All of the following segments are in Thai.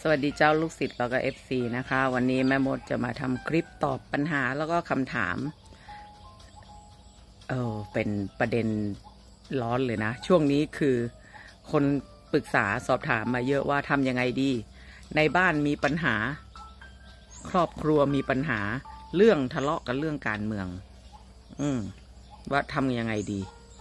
สวัสดีเจ้าลูกศิษย์แล้วก็ FC นะคะวันนี้แม่มดจะมาทำคลิปตอบปัญหาแล้วก็คำถามเป็นประเด็นร้อนเลยนะช่วงนี้คือคนปรึกษาสอบถามมาเยอะว่าทำยังไงดีในบ้านมีปัญหาครอบครัวมีปัญหาเรื่องทะเลาะกันเรื่องการเมืองว่าทำยังไงดี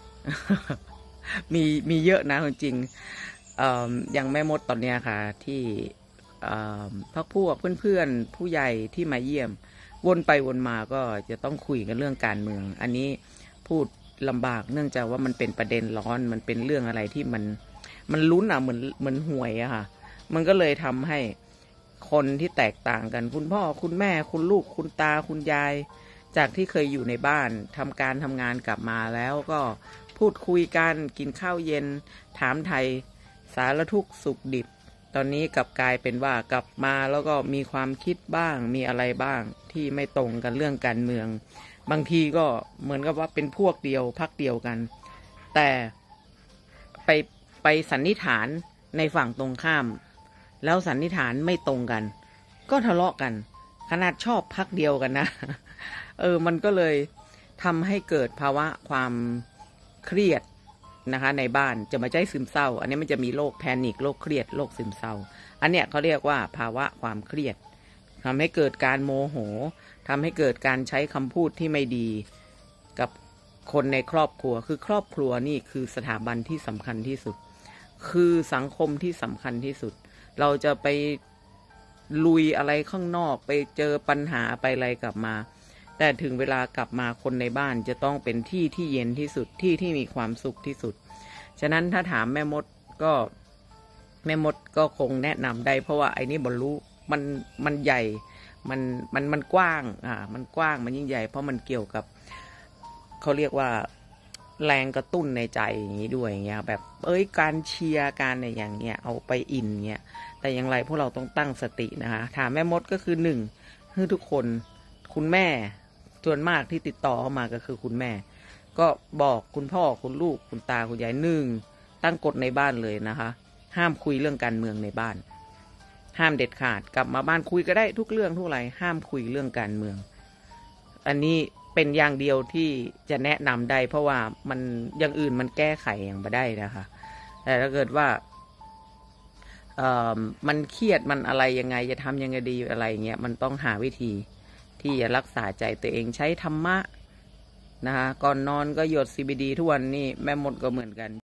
มีเยอะนะจริงอย่างแม่มดตอนเนี้ยค่ะที่พักพวกเพื่อนๆผู้ใหญ่ที่มาเยี่ยมวนไปวนมาก็จะต้องคุยกันเรื่องการเมืองอันนี้พูดลำบากเนื่องจากว่ามันเป็นประเด็นร้อนมันเป็นเรื่องอะไรที่มันลุ้นเหมือนหวยอะค่ะมันก็เลยทำให้คนที่แตกต่างกันคุณพ่อคุณแม่คุณลูกคุณตาคุณยายจากที่เคยอยู่ในบ้านทำงานกลับมาแล้วก็พูดคุยกันกินข้าวเย็นถามไทยสารทุกข์สุขดิบตอนนี้กลับกลายเป็นว่ากลับมาแล้วก็มีความคิดบ้างมีอะไรบ้างที่ไม่ตรงกันเรื่องการเมืองบางทีก็เหมือนกับว่าเป็นพวกเดียวพรรคเดียวกันแต่ไปสันนิษฐานในฝั่งตรงข้ามแล้วสันนิษฐานไม่ตรงกันก็ทะเลาะกันขนาดชอบพรรคเดียวกันนะมันก็เลยทำให้เกิดภาวะความเครียดนะคะในบ้านจะมาใช้ซึมเศร้าอันนี้มันจะมีโรคแพนิคโรคเครียดโรคซึมเศร้าอันเนี้ยเขาเรียกว่าภาวะความเครียดทำให้เกิดการโมโหทำให้เกิดการใช้คำพูดที่ไม่ดีกับคนในครอบครัวคือครอบครัวนี่คือสถาบันที่สำคัญที่สุดคือสังคมที่สำคัญที่สุดเราจะไปลุยอะไรข้างนอกไปเจอปัญหาไปอะไรกลับมาแต่ถึงเวลากลับมาคนในบ้านจะต้องเป็นที่ที่เย็นที่สุดที่มีความสุขที่สุดฉะนั้นถ้าถามแม่มดก็คงแนะนำได้เพราะว่าไอ้นี่บรรลุมันใหญ่มันกว้างมันกว้างมันยิ่งใหญ่เพราะมันเกี่ยวกับเขาเรียกว่าแรงกระตุ้นในใจอย่างนี้ด้วยอย่างเงี้ยแบบการเชียร์การอะไรอย่างเงี้ยเอาไปอินเงี้ยแต่อย่างไรพวกเราต้องตั้งสตินะคะถามแม่มดก็คือหนึ่งคือทุกคนคุณแม่ส่วนมากที่ติดต่อเข้ามาก็คือคุณแม่ก็บอกคุณพ่อคุณลูกคุณตาคุณยายหนึ่งตั้งกฎในบ้านเลยนะคะห้ามคุยเรื่องการเมืองในบ้านห้ามเด็ดขาดกลับมาบ้านคุยก็ได้ทุกเรื่องทุกอะไรห้ามคุยเรื่องการเมืองอันนี้เป็นอย่างเดียวที่จะแนะนำได้เพราะว่ามันอย่างอื่นมันแก้ไขอย่างไม่ได้นะคะแต่ถ้าเกิดว่ามันเครียดมันอะไรยังไงจะทำยังไงดีอะไรเงี้ยมันต้องหาวิธีที่จะรักษาใจตัวเองใช้ธรรมะนะคะก่อนนอนก็หยด CBD ทุกวันนี่แม่มดก็เหมือนกัน